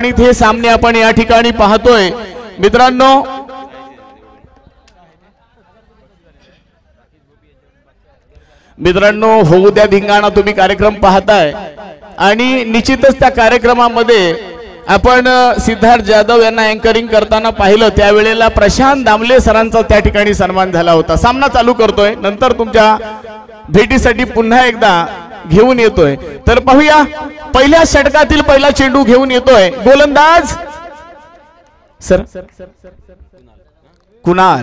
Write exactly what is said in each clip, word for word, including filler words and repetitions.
अडचणीत हे सामने आपण या ठिकाणी पाहतोय मित्रांनो। मित्रांनो होऊ द्या धिंगाणा तुम्ही कार्यक्रम पाहताय आणि निश्चितच त्या कार्यक्रमामध्ये आपण सिद्धार्थ जाधव यांना अँकरिंग करताना पाहिलं त्यावेळेला प्रशांत दामले सरांचा त्या ठिकाणी सन्मान झाला होता। सामना चालू करतोय नंतर तुमच्या भेटीसाठी पुन्हा एकदा घेऊन येतोय। तर पाहूया पहिल्या षटकातील पहिला चेंडू घेऊन येतोय गोलंदाज सर कुणाल।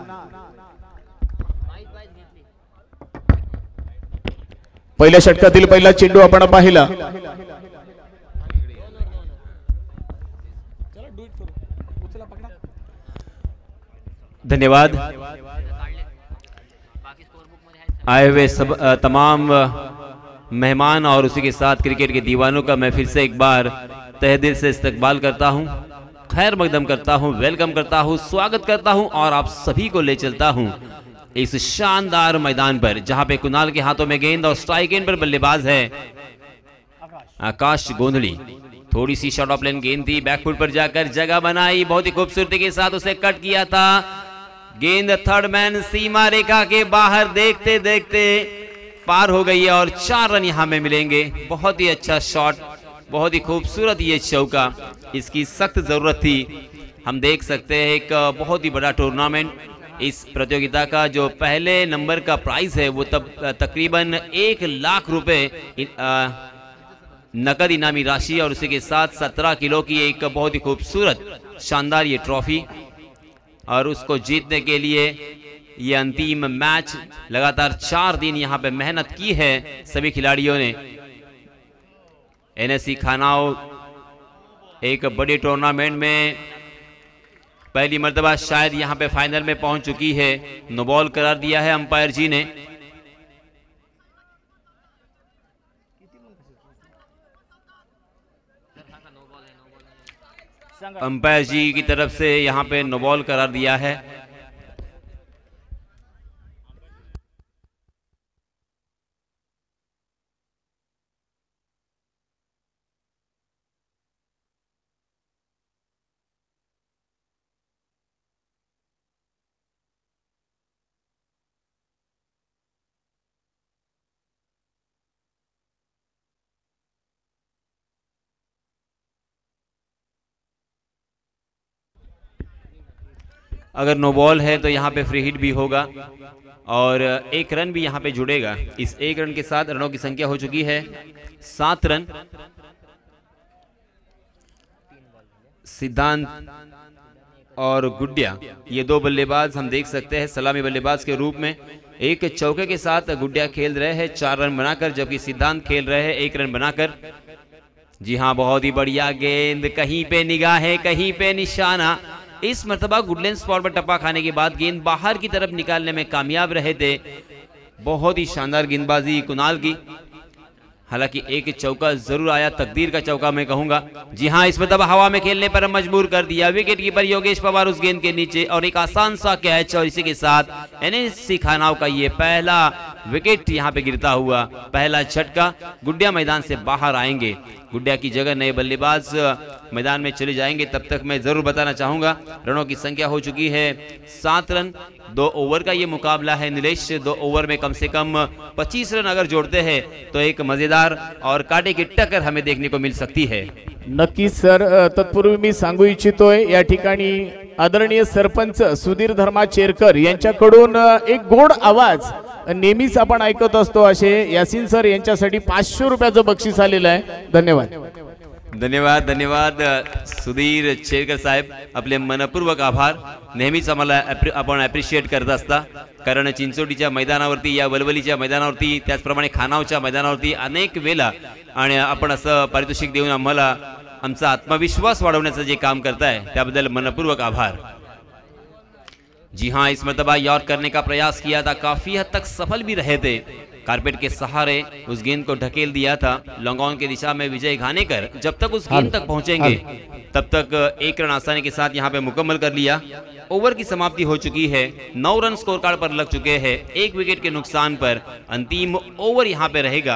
पहिल्या षटकातील पहिला चेंडू आपण पाहिला। धन्यवाद। आए हुए सब तमाम मेहमान और उसी के साथ क्रिकेट के दीवानों का मैं फिर से एक बार तहे दिल से इस्तकबाल करता हूं, खैर मकदम करता हूं, वेलकम करता हूं, स्वागत करता हूं और आप सभी को ले चलता हूं इस शानदार मैदान पर जहां पे कुणाल के हाथों में गेंद और स्ट्राइक एंड पर बल्लेबाज है आकाश गोंधली। थोड़ी सी शॉर्ट ऑफ लेन गेंद थी, बैकफुट पर जाकर जगह बनाई, बहुत ही खूबसूरती के साथ उसे कट किया था। गेंद थर्ड मैन सीमा रेखा के बाहर देखते देखते पार हो गई है और चार रन यहां में मिलेंगे। बहुत ही अच्छा शॉट, बहुत ही खूबसूरत ये चौका, इसकी सख्त जरूरत थी। हम देख सकते हैं एक बहुत ही बड़ा टूर्नामेंट, इस प्रतियोगिता का जो पहले नंबर का प्राइस है वो तब तकरीबन एक लाख रुपए नकद इनामी राशि और उसी के साथ सत्रह किलो की एक बहुत ही खूबसूरत शानदार ये ट्रॉफी। और उसको जीतने के लिए ये अंतिम मैच, लगातार चार दिन यहाँ पे मेहनत की है सभी खिलाड़ियों ने। एनएससी खानाओ एक बड़ी टूर्नामेंट में पहली मर्तबा शायद यहाँ पे फाइनल में पहुंच चुकी है। नो बॉल करार दिया है अंपायर जी ने। अंपायर जी की तरफ से यहाँ पे नो बॉल करार दिया है। अगर नो बॉल है तो यहाँ पे फ्री हिट भी होगा और एक रन भी यहाँ पे जुड़ेगा। इस एक रन के साथ रनों की संख्या हो चुकी है सात रन। सिद्धांत और गुड्डिया ये दो बल्लेबाज हम देख सकते हैं सलामी बल्लेबाज के रूप में। एक चौके के साथ गुड्डिया खेल रहे हैं चार रन बनाकर, जबकि सिद्धांत खेल रहे हैं एक रन बनाकर। जी हाँ, बहुत ही बढ़िया गेंद, कहीं पे निगाह है कहीं पे निशाना। इस मर्तबा गुडलैंड स्पॉट पर टप्पा खाने के बाद गेंद बाहर की तरफ निकालने में कामयाब रहे थे। बहुत ही शानदार गेंदबाजी कुणाल की। हालांकि एक चौका जरूर आया, तकदीर का चौका मैं कहूंगा। जी हां, इस मर्तबा हवा में खेलने पर मजबूर कर दिया विकेट कीपर योगेश पवार उस गेंद के नीचे और एक आसान सा कैच। और इसी के साथ एनएससी खानाओं का ये पहला विकेट यहां पे गिरता हुआ, पहला झटका। गुड्डिया मैदान से बाहर आएंगे, गुड्डिया की जगह नए बल्लेबाज मैदान में चले जाएंगे। तब तक मैं जरूर बताना चाहूंगा रनों की संख्या हो चुकी है सात रन। दो ओवर का ये मुकाबला है निलेश। दो ओवर में कम से कम पच्चीस रन अगर जोड़ते हैं तो एक मजेदार और कांटे की टक्कर हमें देखने को मिल सकती है। नक्कीच सर, तत्पूर्वी मी सांगू इच्छितोय या ठिकाणी आदरणीय सरपंच सुधीर धर्मा चेरकर यांच्याकडून एक गोड आवाज नेहमीच आपण ऐकत असतो असे यासीन सर यांच्यासाठी पाचशे रुपयाचं बक्षीस आलेलं आहे। धन्यवाद धन्यवाद धन्यवाद सुधीर चेरकर साहेब, आपले मनपूर्वक आभार। नेहमीच आम्हाला आपण ॲप्रिशिएट करत असता, कारण चिंचोटीच्या मैदानावरती, या वलवलीच्या मैदानावरती, त्याचप्रमाणे खानावच्या मैदानावरती अनेक वेळा आणि आपण असं पारितोषिक देऊन आम्हाला आमचा आत्मविश्वास वाढवण्याचं जे काम करताय त्याबद्दल मनपूर्वक आभार। जी हाँ, इस मर्तबा यॉर्क करने का प्रयास किया था, काफी हद तक सफल भी रहे थे। कारपेट के सहारे उस गेंद को ढकेल दिया था लॉन्ग ऑन की दिशा में विजय घानेकर। जब तक उस गेंद तक पहुंचेंगे तब तक एक रन आसानी के साथ यहां पे मुकम्मल कर लिया। ओवर की समाप्ति हो चुकी है, नौ रन स्कोर कार्ड पर लग चुके हैं। एक विकेट के नुकसान पर अंतिम ओवर यहां पे रहेगा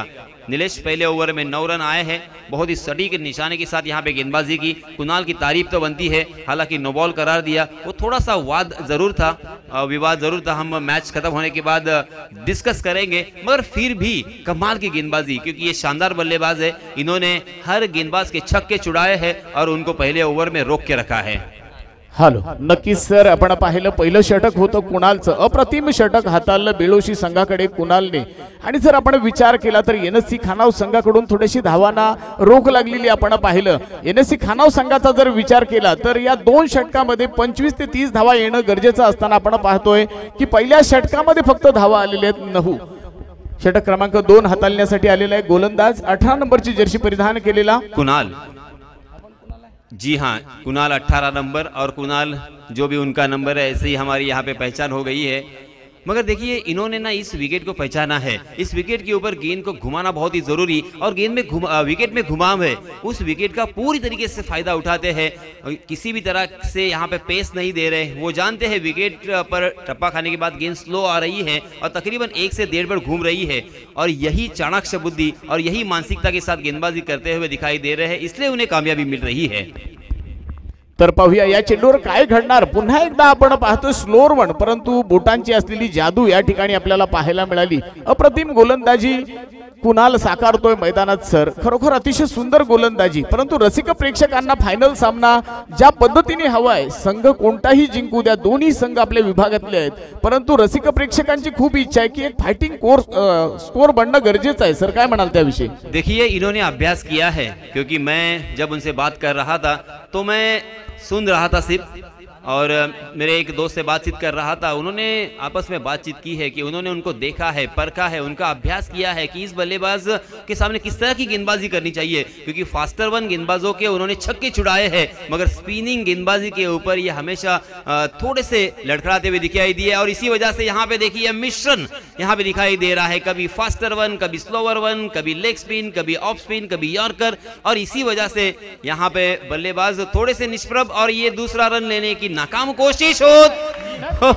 नीलेश पहले ओवर में नौ रन आए हैं, बहुत ही सटीक निशाने के साथ यहाँ पे गेंदबाजी की। कुणाल की तारीफ तो बनती है, हालांकि नो बॉल करार दिया, वो थोड़ा सा वाद जरूर था, विवाद जरूर था, हम मैच खत्म होने के बाद डिस्कस करेंगे, मगर फिर भी कमाल की गेंदबाजी, क्योंकि ये शानदार बल्लेबाज है, इन्होंने हर गेंदबाज के छक्के छुड़ाए हैं और उनको पहले ओवर में रोक के रखा है। हॅलो, नक्कीच सर, आपण पाहिलं पहिलं षटक होतं कुणालचं, अप्रतिम षटक हाताळलं बेळोशी संघाकडे कुणालने। आणि जर आपण विचार केला तर एनएससी खानाव संघाकडून थोडीशी धावांना रोख लागलेली आपण पाहिलं। एनएससी खानाव संघाचा जर विचार केला तर या दोन षटकामध्ये पंचवीस ते तीस धावा येणं गरजेचं असताना आपण पाहतोय की पहिल्या षटकामध्ये फक्त धावा आलेल्या आहेत नऊ। षटक क्रमांक दोन हाताळण्यासाठी आलेला आहे गोलंदाज अठरा नंबरची जर्सी परिधान केलेला कुणाल। जी हाँ, कुणाल अठारह नंबर, और कुणाल जो भी उनका नंबर है, ऐसे ही हमारी यहाँ पे पहचान हो गई है। मगर देखिए, इन्होंने ना इस विकेट को पहचाना है, इस विकेट के ऊपर गेंद को घुमाना बहुत ही जरूरी, और गेंद में घुमा, विकेट में घुमाव है, उस विकेट का पूरी तरीके से फायदा उठाते हैं, किसी भी तरह से यहाँ पे पेस नहीं दे रहे। वो जानते हैं विकेट पर टप्पा खाने के बाद गेंद स्लो आ रही है और तकरीबन एक से डेढ़ बार घूम रही है, और यही चाणक्य बुद्धि और यही मानसिकता के साथ गेंदबाजी करते हुए दिखाई दे रहे हैं, इसलिए उन्हें कामयाबी मिल रही है। तर पाहूया या चेंडूवर काय घडणार। पुन्हा एकदा आपण पाहतो स्लोअर वन, परंतु बोटांची असलेली जादू या ठिकाणी आपल्याला पाहायला मिळाली। अप्रतिम गोलंदाजी कुणाल साकारतोय मैदानात सर, खरोखर अतिशय सुंदर गोलंदाजी, परंतु रसिक प्रेक्षकांना फायनल सामना ज्या पद्धतीने हवाय, संघ कोणताही जिंकू द्या, दोन्ही संघ आपल्या विभागातले आहेत, परंतु रसिक प्रेक्षकांची खूप इच्छा है कि एक फाइटिंग कोर्स स्कोर बनना गरजेचं आहे सर, काय म्हणाल त्याविषयी? देखिए, इन्होंने अभ्यास किया है, क्योंकि मैं जब उनसे बात कर रहा था तो मैं सुन रहा था सिर्फ, और मेरे एक दोस्त से बातचीत कर रहा था, उन्होंने आपस में बातचीत की है कि उन्होंने उनको देखा है, परखा है, उनका अभ्यास किया है कि इस बल्लेबाज के सामने किस तरह की गेंदबाजी करनी चाहिए, क्योंकि फास्टर वन गेंदबाजों के उन्होंने छक्के छुड़ाए हैं, मगर स्पिनिंग गेंदबाजी के ऊपर ये हमेशा थोड़े से लड़खड़ाते हुए दिखाई दिए, और इसी वजह से यहाँ पे देखिए मिश्रण यहाँ पे दिखाई दे रहा है, कभी फास्टर वन, कभी स्लोवर वन, कभी लेग स्पिन, कभी ऑफ स्पिन, कभी यॉर्कर, और इसी वजह से यहाँ पे बल्लेबाज थोड़े से निष्प्रभ, और ये दूसरा रन लेने की नाकाम कोशिश हो, हो,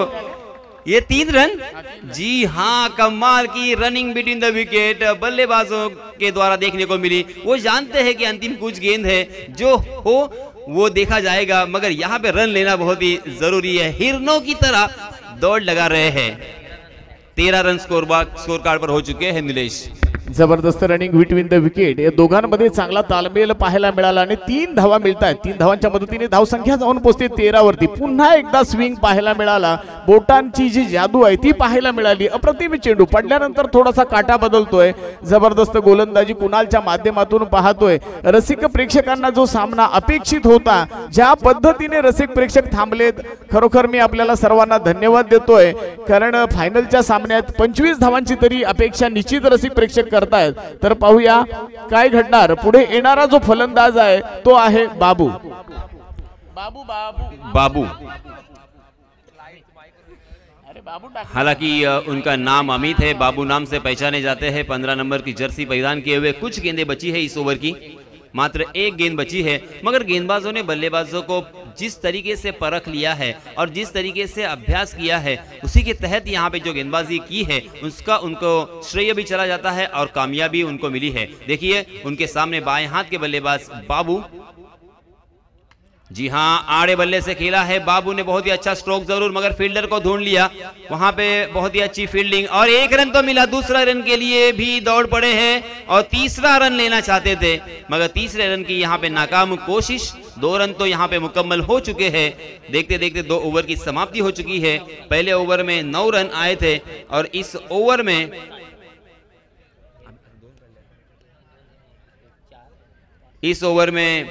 हो ये तीन रन, जी हाँ, कमाल की रनिंग बिटवीन द विकेट बल्लेबाजों के द्वारा देखने को मिली। वो जानते हैं कि अंतिम कुछ गेंद है, जो हो वो देखा जाएगा, मगर यहाँ पे रन लेना बहुत ही जरूरी है। हिरनों की तरह दौड़ लगा रहे हैं। तेरह रन स्कोर स्कोर कार्ड पर हो चुके हैं नीलेश। जबरदस्त रनिंग बिटवीन द विकेट, या दोघांमध्ये चांगला तालमेल पाहायला मिळाला आणि तीन धावा मिळतात। तीन धावांच्या मदतीने धाव संख्या जाऊन पोहोचते तेरा वरती। पुन्हा एकदा स्विंग पाहायला मिळाला, बोटांची जी जादू आहे ती पाहायला मिळाली। अप्रतिम चेंडू पडल्यानंतर थोडासा काटा बदलतोय, जबरदस्त गोलंदाजी कुणालच्या माध्यमातून पाहतोय। रसिक प्रेक्षकांना जो सामना अपेक्षित होता, ज्या पद्धतीने रसिक प्रेक्षक थांबलेत, खरोखर मी आपल्याला सर्वांना धन्यवाद देतोय, कारण फायनलच्या सामन्यात पंचवीस धावांची तरी अपेक्षा निश्चित रसिक प्रेक्षक करतायत। तर पाहूया काय घडणार। पुढे येणारा जो फलंदाज आहे तो आहे बाबू बाबू बाबू बाबू हालांकि उनका नाम अमित है, बाबू नाम से पहचाने जाते हैं। पंद्रह नंबर की जर्सी परिधान किए हुए। कुछ गेंदें बची है इस ओवर की, मात्र एक गेंद बची है, मगर गेंदबाजों ने बल्लेबाजों को जिस तरीके से परख लिया है और जिस तरीके से अभ्यास किया है, उसी के तहत यहाँ पे जो गेंदबाजी की है उसका उनको श्रेय भी चला जाता है और कामयाबी उनको मिली है। देखिए, उनके सामने बाएं हाथ के बल्लेबाज बाबू, जी हाँ, आड़े बल्ले से खेला है बाबू ने, बहुत ही अच्छा स्ट्रोक जरूर, मगर फील्डर को ढूंढ लिया, वहां पे बहुत ही अच्छी फील्डिंग, और एक रन तो मिला। दूसरा रन के लिए भी दौड़ पड़े हैं और तीसरा रन लेना चाहते थे, मगर तीसरे रन की यहाँ पे नाकाम कोशिश। दो रन तो यहाँ पे मुकम्मल हो चुके हैं। देखते देखते दो ओवर की समाप्ति हो चुकी है। पहले ओवर में नौ रन आए थे और इस ओवर में इस ओवर में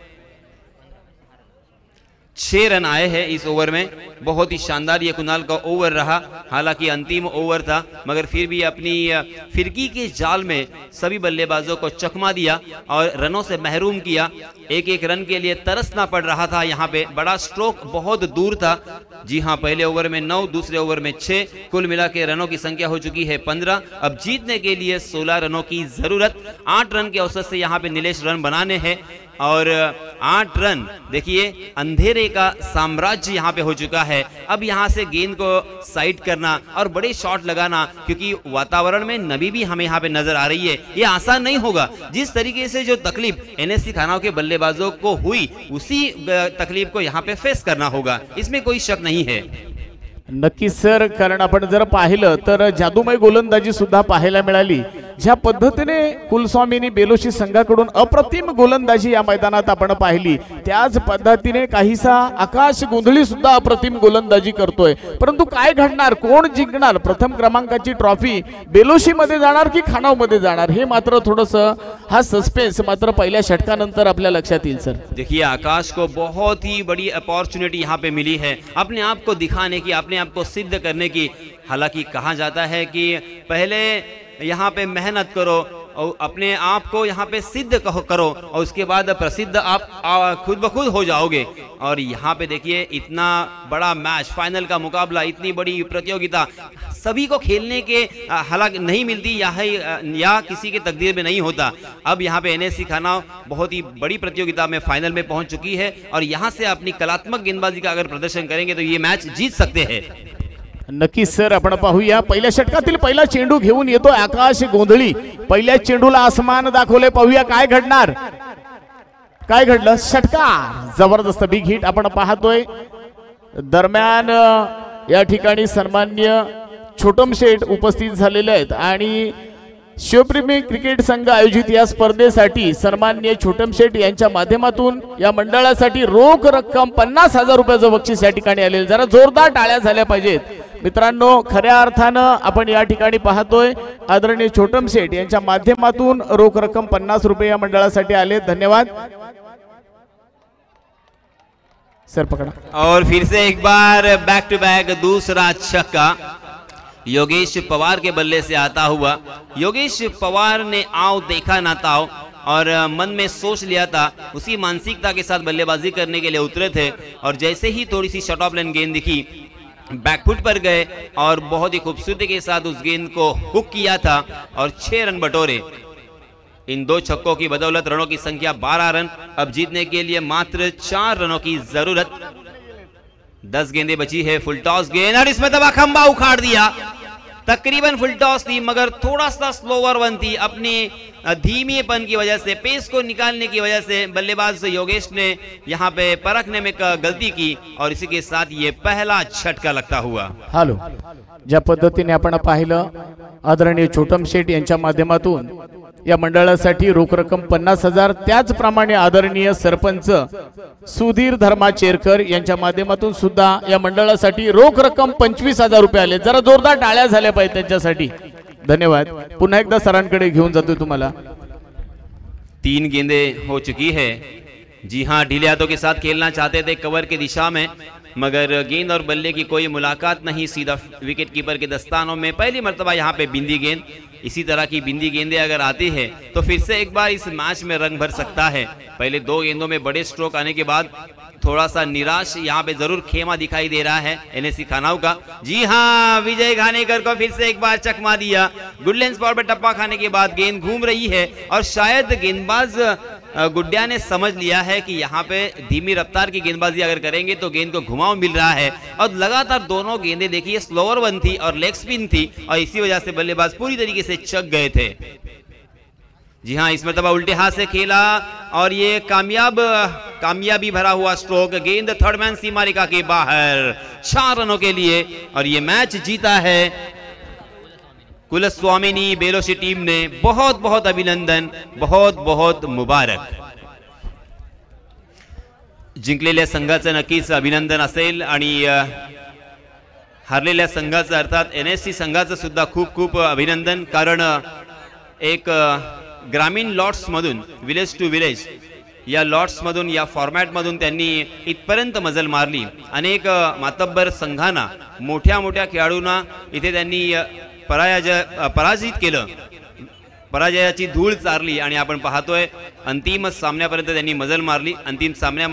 छह रन आए हैं इस ओवर में। बहुत ही शानदार ये कुणाल का ओवर रहा, हालांकि अंतिम ओवर था, मगर फिर भी अपनी फिरकी के जाल में सभी बल्लेबाजों को चकमा दिया और रनों से महरूम किया। एक एक रन के लिए तरसना पड़ रहा था। यहाँ पे बड़ा स्ट्रोक बहुत दूर था। जी हाँ, पहले ओवर में नौ, दूसरे ओवर में छह, कुल मिला के रनों की संख्या हो चुकी है पंद्रह। अब जीतने के लिए सोलह रनों की जरूरत। आठ रन के औसत से यहाँ पे नीलेश रन बनाने हैं। और आठ रन। देखिए अंधेरे का साम्राज्य यहाँ पे हो चुका है। अब यहाँ से गेंद को साइड करना और बड़े शॉट लगाना, क्योंकि वातावरण में नमी भी हमें यहाँ पे नजर आ रही है, ये आसान नहीं होगा। जिस तरीके से जो तकलीफ एनएससी खानाओं के बल्लेबाजों को हुई उसी तकलीफ को यहाँ पे फेस करना होगा, इसमें कोई शक नहीं है। नक्कीच सर, कारण आपण जर पाहिलं तर जादूमय गोलंदाजी सुद्धा पाहायला मिळाली। ज्या पद्धतीने कुलस्वामीनी बेलोशी संघाकडून अप्रतिम गोलंदाजी या मैदानात आपण पाहिली, त्याच पद्धतीने काहीसा आकाश गोंधळी सुद्धा अप्रतिम गोलंदाजी करतोय। परंतु काय घडणार, कोण जिंकणार, प्रथम क्रमांकाची ट्रॉफी बेलोशी मध्ये जाणार की खानाव मध्ये जाणार, हे मात्र थोडस हा सस्पेन्स मात्र पहिल्या षटकानंतर आपल्या लक्षात येईल सर। देखिए आकाश को बहुत ही बड़ी अपॉर्चुनिटी यहाँ पे मिली है अपने आप को दिखाने की, अपने आप को सिद्ध करने की। हालांकि कहा जाता है कि पहले यहाँ पे मेहनत करो और अपने आप को यहाँ पे सिद्ध करो और उसके बाद प्रसिद्ध आप खुद ब खुद हो जाओगे। और यहाँ पे देखिए इतना बड़ा मैच, फाइनल का मुकाबला, इतनी बड़ी प्रतियोगिता सभी को खेलने के हालांकि नहीं मिलती या है या किसी के तकदीर में नहीं होता। अब यहाँ पे एनएससी खानाव बहुत ही बड़ी प्रतियोगिता में फाइनल में पहुंच चुकी है और यहाँ से अपनी कलात्मक गेंदबाजी का अगर प्रदर्शन करेंगे तो ये मैच जीत सकते हैं। नक्कीच सर, आपण पाहूया पहिल्या षटकातील पहिला चेंडू घेऊन येतो आकाश गोंधळी। पहिल्या चेंडूला आसमान दाखवले, पाहूया काय घडणार, काय घडलं। षटकार, जबरदस्त बिग हिट आपण पाहतोय। दरम्यान या ठिकाणी सन्माननीय छोटम शेठ उपस्थित झालेले आहेत आणि शिवप्रेमी क्रिकेट संघ आयोजित या स्पर्धेसाठी सन्माननीय छोटम शेठ यांच्या माध्यमातून या मंडळासाठी रोख रक्कम पन्नास हजार रुपयाचं बक्षीस या ठिकाणी आलेलं। जरा जोरदार टाळ्या झाल्या पाहिजेत मित्रांनो। खऱ्या अर्थानं आपण या ठिकाणी पाहतोय आदरणीय छोटम शेठ यांच्या माध्यमातून रोख रक्कम पन्नास रुपये या मंडळासाठी आले। धन्यवाद सर, पकड़ा। और फिर से एक बार बैक टू बैक दूसरा छक्का योगेश पवार के बल्ले से आता हुआ। योगेश पवार ने आओ देखा ना ताओ और मन में सोच लिया था, उसी मानसिकता के साथ बल्लेबाजी करने के लिए उतरे थे और जैसे ही थोड़ी सी शॉर्ट ऑफ लाइन गेंद दिखी बैकफुट पर गए और बहुत ही खूबसूरती के साथ उस गेंद को हुक किया था और छह रन बटोरे। इन दो छक्कों की बदौलत रनों की संख्या बारह रन। अब जीतने के लिए मात्र चार रनों की जरूरत। दस गेंदें बची है। फुल टॉस गेंद और इसमें दबा खंबा उखाड़ दिया। तकरीबन फुल टॉस थी मगर थोड़ा सा स्लोवर वन थी। अपनी धीमीपन की वजह से, पेस को निकालने की वजह से बल्लेबाज योगेश ने यहाँ पे परखने में गलती की और इसी के साथ ये पहला झटका लगता हुआ। हॅलो, ज्या पद्धतीने आपण पाहिलं आदरणीय छोटम शेठ यांच्या माध्यमातून या मंडळासाठी रोख रक्कम पन्नास हजार, त्याचप्रमाणे आदरणीय सरपंच सुधीर धर्मा चेरकर यांच्या माध्यमातून सुद्धा या मंडळासाठी रोख रक्कम पंचवीस हजार रुपये आले। जरा जोरदार टाळ्या झाल्या पाहिजे त्यांच्यासाठी। धन्यवाद। पुन्हा एकदा सरांकडे घेऊन जातोय तुम्हाला। तीन गेंदें हो चुकी है। जी हाँ, ढीले हाथों के साथ खेलना चाहते थे कवर की दिशा में मगर गेंद और बल्ले की कोई मुलाकात नहीं। सीधा विकेट कीपर के दस्तानों में पहली मर्तबा यहाँ पे बिंदी गेंद। इसी तरह की बिंदी गेंदें अगर आती है तो फिर से एक बार इस मैच में रंग भर सकता है। पहले दो गेंदों में बड़े स्ट्रोक आने के बाद थोड़ा सा निराश यहाँ पे जरूर खेमा दिखाई दे रहा है एनएससी खानाव का। जी हाँ, विजय घानेकर को फिर से एक बार चकमा दिया। गुडलैंड स्पॉट पर टप्पा खाने के बाद गेंद घूम रही है और शायद गेंदबाज गुड्डिया ने समझ लिया है कि यहाँ पे धीमी रफ्तार की गेंदबाजी अगर करेंगे तो गेंद को घुमाव मिल रहा है और लगातार दोनों गेंदें देखिए स्लोअर वन थी और लेग स्पिन थी और इसी वजह से बल्लेबाज पूरी तरीके से चक गए थे। जी हाँ, इस मरतबा उल्टे हाथ से खेला और ये कामयाब कामयाबी भरा हुआ स्ट्रोक। गेंद थर्ड मैन सीमा रेखा के बाहर, चार रनों के लिए और ये मैच जीता है कुलस्वामिनी बेलोशी टीम ने। बहुत बहुत अभिनंदन, बहुत बहुत मुबारक। जिंकलेल्या संघाचं नक्कीच अभिनंदन असेल आणि हारलेल्या संघाचं अर्थात एनएससी संघाचं सुद्धा खूप खूप अभिनंदन, कारण एक ग्रामीण लॉट्स मधून विलेज टू विलेज या लॉट्स मधून या फॉर्मॅट मधून त्यांनी इथपर्यंत मजल मारली। अनेक मातब्बर संघांना, मोठ्या मोठ्या खेळाडूंना इथे त्यांनी पराजय पराजित केलं, पराजयाची धूळ चारली आणि आपण पाहतोय अंतिम सामन्यापर्यंत त्यांनी मजल मारली। अंतिम सामन्या